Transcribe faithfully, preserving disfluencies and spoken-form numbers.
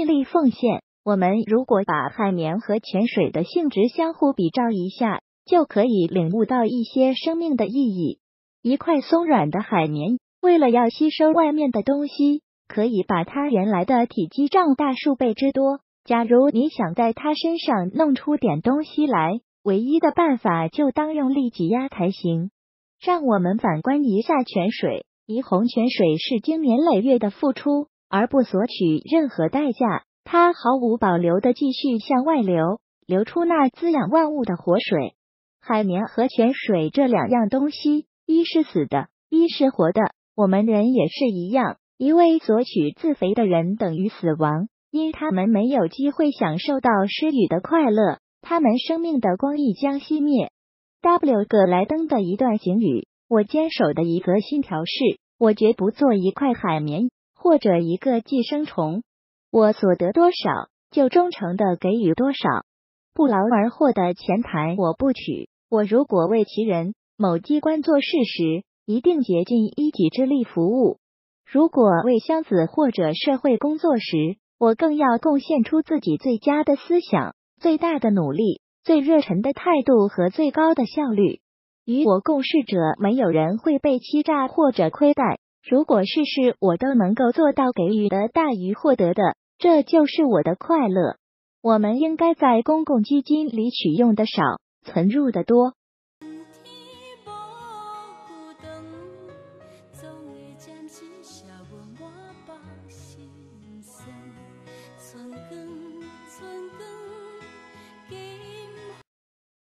尽力奉献。我们如果把海绵和泉水的性质相互比照一下，就可以领悟到一些生命的意义。一块松软的海绵，为了要吸收外面的东西，可以把它原来的体积胀大数倍之多。假如你想在它身上弄出点东西来，唯一的办法就当用力挤压才行。让我们反观一下泉水，怡红泉水是经年累月的付出，而不索取任何代价，它毫无保留的继续向外流，流出那滋养万物的活水。海绵和泉水这两样东西，一是死的，一是活的。我们人也是一样，一味索取自肥的人等于死亡，因他们没有机会享受到施予的快乐，他们生命的光亦将熄灭。W 葛莱登的一段警语，我坚守的一个信条是，我绝不做一块海绵或者一个寄生虫，我所得多少就忠诚的给予多少，不劳而获的钱财我不取。我如果为其人某机关做事时，一定竭尽一己之力服务；如果为乡子或者社会工作时，我更要贡献出自己最佳的思想、最大的努力、最热忱的态度和最高的效率。与我共事者没有人会被欺诈或者亏待，如果事事我都能够做到给予的大于获得的，这就是我的快乐。我们应该在公共基金里取用的少，存入的多。